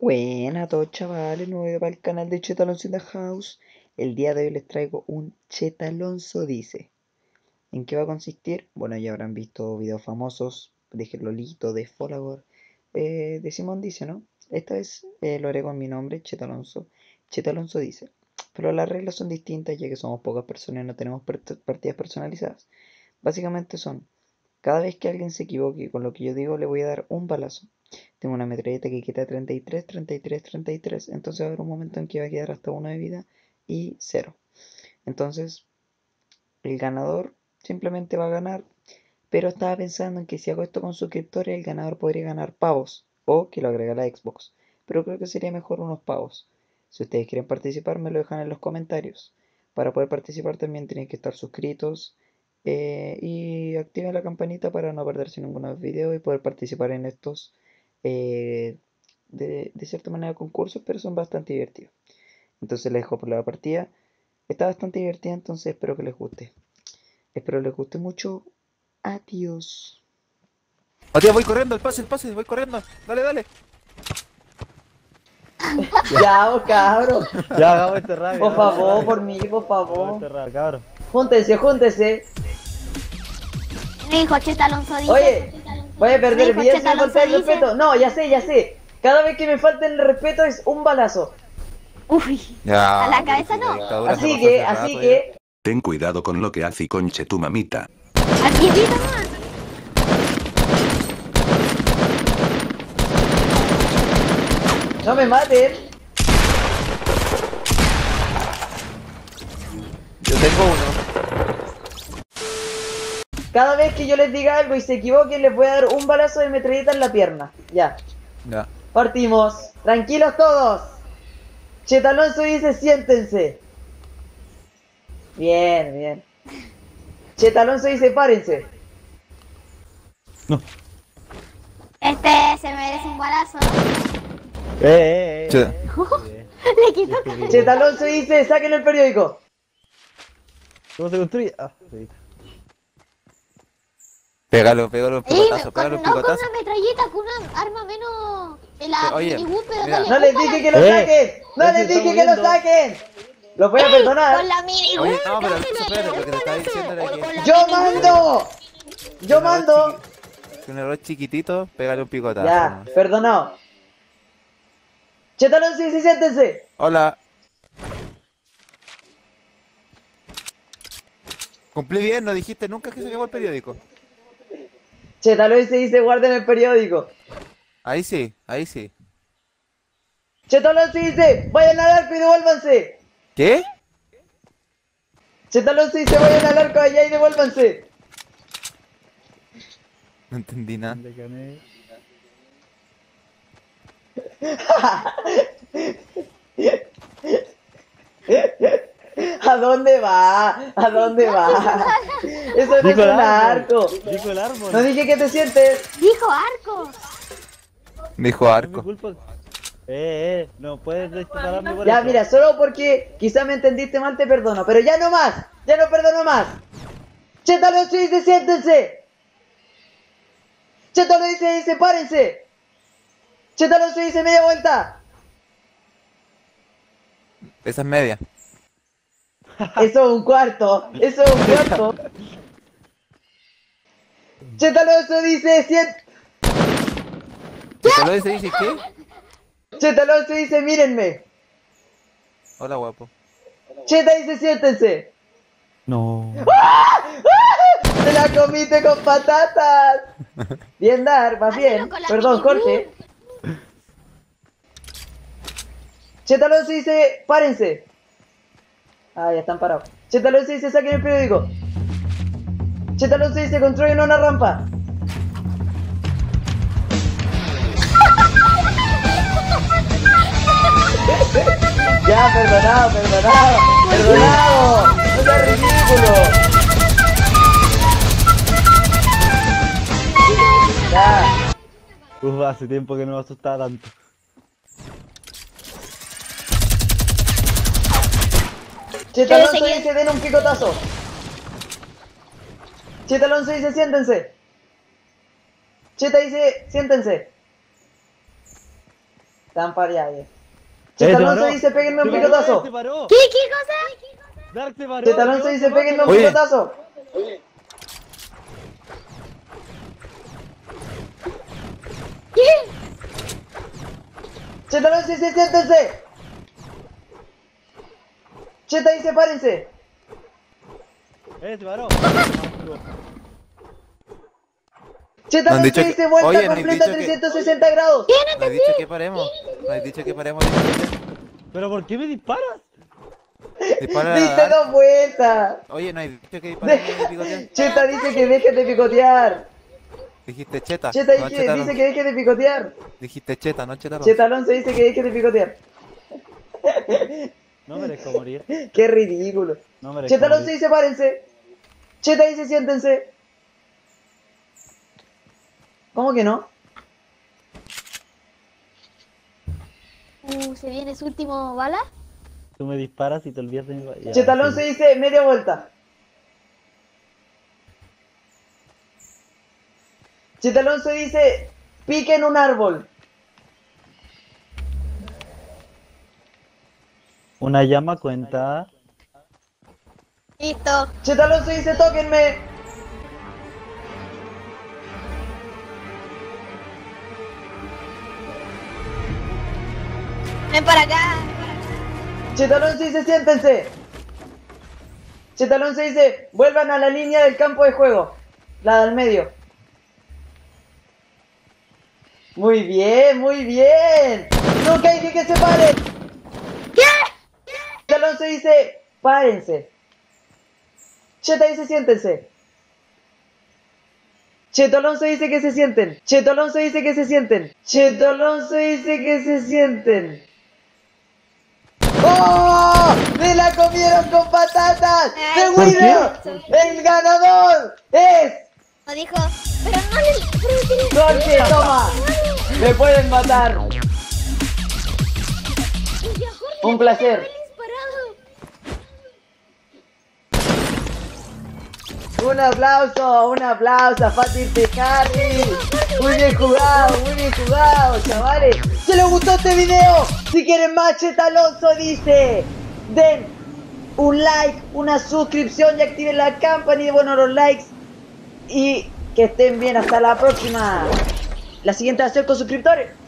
Buenas a todos chavales, nuevo video para el canal de Chetalonso in the House. El día de hoy les traigo un Chetalonso dice. ¿En qué va a consistir? Bueno, ya habrán visto videos famosos de Lolito, de Folagor, de Simón dice, ¿no? Esta vez lo haré con mi nombre, Chetalonso. Chetalonso dice. Pero las reglas son distintas ya que somos pocas personas y no tenemos partidas personalizadas. Básicamente son, cada vez que alguien se equivoque con lo que yo digo, le voy a dar un balazo. Tengo una metralleta que quita 33, 33, 33. Entonces va a haber un momento en que va a quedar hasta 1 de vida y 0. Entonces, el ganador simplemente va a ganar. Pero estaba pensando en que si hago esto con suscriptores, el ganador podría ganar pavos. O que lo agrega la Xbox. Pero creo que sería mejor unos pavos. Si ustedes quieren participar, me lo dejan en los comentarios. Para poder participar también tienen que estar suscritos. Y activen la campanita para no perderse ninguno de los videos y poder participar en estos de cierta manera concursos, pero son bastante divertidos. Entonces les dejo por la partida. Está bastante divertida, entonces espero que les guste. Espero les guste mucho. Adiós. Matías, voy corriendo, el pase, voy corriendo. Dale, dale. Ya, vos cabros. Ya, hagamos este rápido. Por favor, por mí, por favor. Este rápido, cabrón. Júntense, júntense. Me dijo Chetalonso dice. Oye, voy a perder Dijo bien si me Chetalonso falta el dice. respeto. No, ya sé. Cada vez que me falta el respeto es un balazo. Uy, Ya. a la cabeza no. Así que. Ten cuidado con lo que hace conche tu mamita. Aquí vi nomás. No me maten. Yo tengo uno. Cada vez que yo les diga algo y se equivoquen, les voy a dar un balazo de metralleta en la pierna. Ya. Ya. Partimos. Tranquilos todos. Chetalonso dice siéntense. Bien. Chetalonso dice párense. Este se merece un balazo. Che. Le quitó. Chetalonso dice saquen el periódico. ¿Cómo se construye? Ah, sí. Pégalo, un picotazo, pégalo un No con picotazo. una metralleta, con una arma menos. La Oye, minibús, pero mira. dale. No les dije que lo saquen. No Ese les está dije que lo muriendo. saquen. Los voy a perdonar. Con la minibús. Oye, no, pero espérate, lo que te estaba diciendo era que Yo mando. Yo mando. un error chiquitito, pégale un picotazo. Ya, ¿no? perdonado. Chetalonso dice siéntense. Hola. Cumplí bien, no dijiste nunca que se acabó el periódico. Chetalonso dice guarden el periódico. Ahí sí, ahí sí. Chetalonso dice vayan al arco y devuélvanse. ¿Qué? Chetalonso dice vayan al arco allá y devuélvanse. No entendí nada. Le gané. ¿A dónde va? ¿A dónde va? Eso no es Dijo el un árbol. arco. Dijo el árbol. No dije que te sientes. Dijo arco. Dijo No es mi arco. culpa. No puedes dispararme por Ya, eso. mira, solo porque quizá me entendiste mal te perdono, pero ya no más. Ya no perdono más. Chetalonso dice siéntense. Chetalonso dice párense. Chetalonso dice media vuelta. Esa es media. Eso es un cuarto. Eso es un cuarto. Chetalonso dice ¿Te lo dice qué? Chetalonso dice mírenme. Hola, guapo. Cheta dice siéntense. No. ¡Te la comiste con patatas! Bien, Dar, vas bien. Hazlo con la Perdón, minibús. Jorge. Chetalonso dice párense. Ah, ya están parados. Chetalonso dice saquen el periódico. Chetalonso dice construyen una rampa. Ya, perdonado. Perdonado. No seas ridículo. Ya. Hace tiempo que no me asustaba tanto. Chetalonso dice den un picotazo. Chetalonso dice siéntense. Cheta dice siéntense. Están parados. Cheta Alonso dice, péguenme un picotazo. Se paró. ¿Qué cosa? Dark se paró. Cheta Alonso dice, péguenme un Oye. picotazo. ¿Qué? Cheta Alonso dice, siéntense. Cheta dice, párense. Se paró. Cheta No han Alonso dicho que- dice, vuelta Oye, no han completa dicho que- 360 grados. No has dicho que paremos. No has dicho que paremos. ¿Pero por qué me disparas? Dispara. Diste 2 vueltas. Oye, no has dicho que disparemos de picotear. Cheta dice que dejes de picotear. Dijiste cheta. Cheta no dice, cheta, dice que dejes de picotear. Dijiste cheta, no cheta. Cheta Alonso dice que dejes de picotear. No merezco morir. Qué ridículo. No merezco Cheta Alonso morir. dice, párense. Cheta dice, siéntense. ¿Cómo que no? Se viene su último bala. Tú me disparas y te olvidas de mi... Ya, Cheta Alonso sí. dice, media vuelta. Cheta Alonso dice, pique en un árbol. Una llama cuenta. Listo. Cheta Alonso dice, tóquenme. Ven para acá. Cheta Alonso dice, siéntense. Cheta Alonso dice, vuelvan a la línea del campo de juego. La del medio. Muy bien, muy bien. Nunca dije que se paren. Cheta Alonso dice, párense. Cheta dice, siéntense. Cheto Alonso dice que se sienten. Cheto Alonso dice que se sienten. Cheto Alonso dice que se sienten. ¡Oh! ¡Me la comieron con patatas! ¡The ¿Por winner! ¡El ganador es Lo dijo. Pero no le. Jorge! ¡Toma! ¡Me pueden matar! Un placer. Un aplauso a Fatih Tejari. Muy bien jugado, chavales. Si les gustó este video, si quieren más, Cheta Alonso dice, den un like, una suscripción y activen la campanita, bueno, los likes. Y que estén bien, hasta la próxima. La siguiente va a ser con suscriptores.